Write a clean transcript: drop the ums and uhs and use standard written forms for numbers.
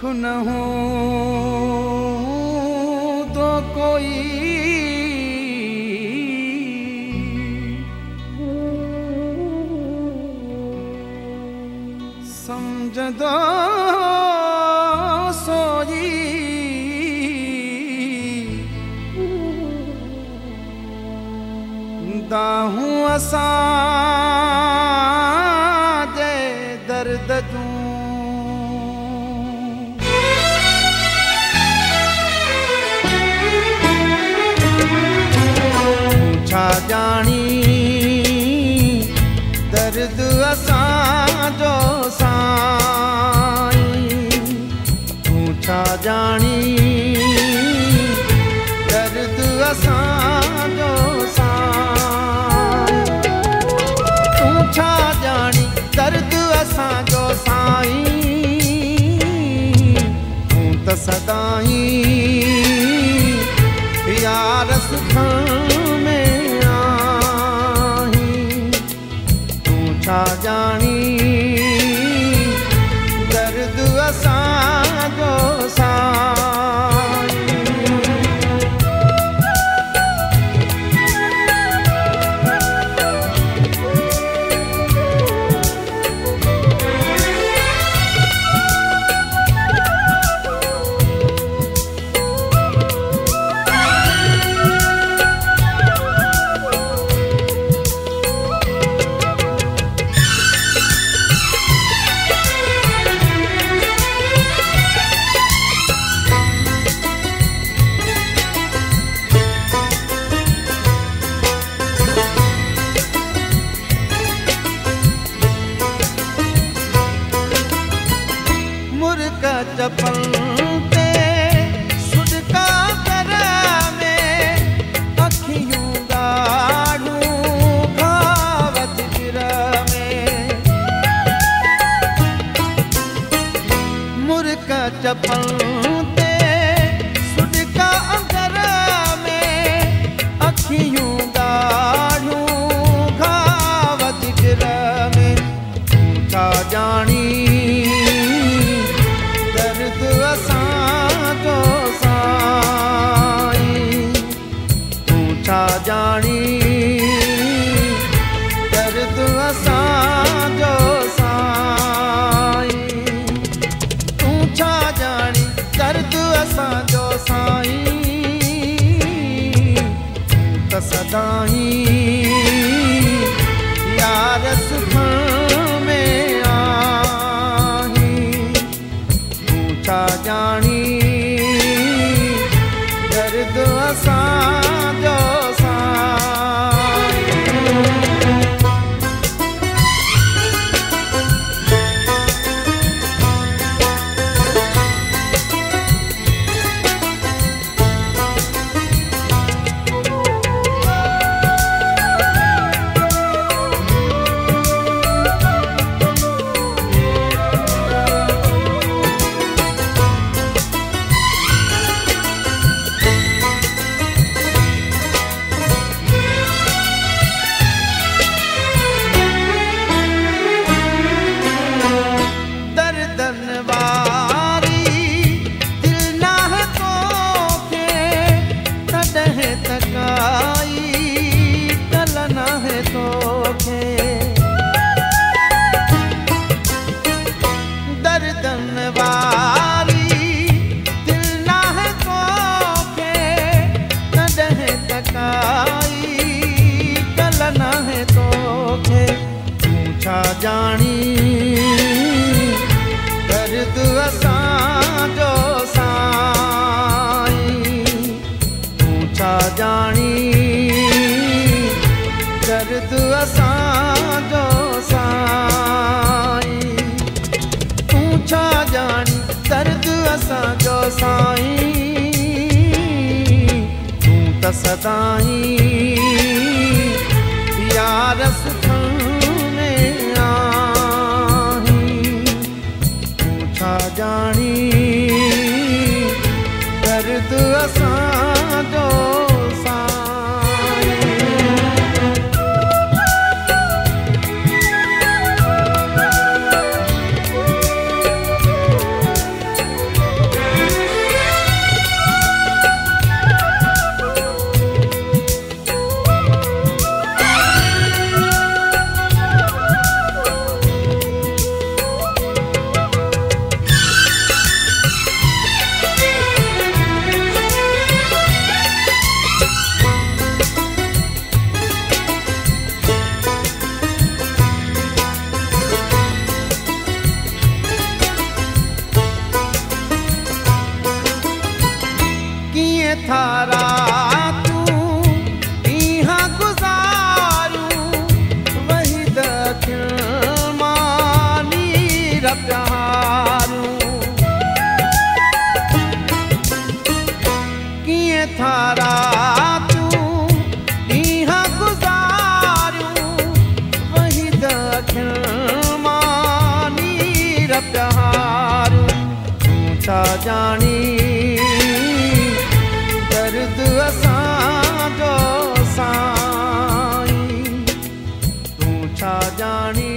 न हो तो कोई समझ दो सोई दाहूं असां जे दर्द जूं छा जानी दर्द असां जो साईं तूं छा जानी दर्द असां जो साईं तूं छा जानी दर्द असां जो साईं तूं त सदाईं यार सुखन में आहीं तूं छा जानी दर्द असां जो साईं चपल ते सुडका कर में अखियूं गाड़ूं खावत गिर में मुर्क चपल ते सुडका कर में अखियूं गाड़ूं खावत गिर में तूं छा जानी असां जो साईं तूं छा जानी दर्द असां जो साईं तूं छा जानी दर्द असां जो साईं तूं त सदाईं यार सुखन में छा जानी दर्द असां जो साईं जानी दर्द असां जो साईं तूं छा जानी दर्द असां जो साईं तूं छा जानी दर्द असां जो साईं तूं त सदाईं यार सुखन जानी दर्द असां जो साईं थारा तू इहाँ गुज़ारूं वही दखिण मानी प्यारूं कीअं थारा तू इहाँ गुज़ारूं वही दखिण मानी प्यारूं तूं छा जानी दर्द असांजो साईं तूं छा जानी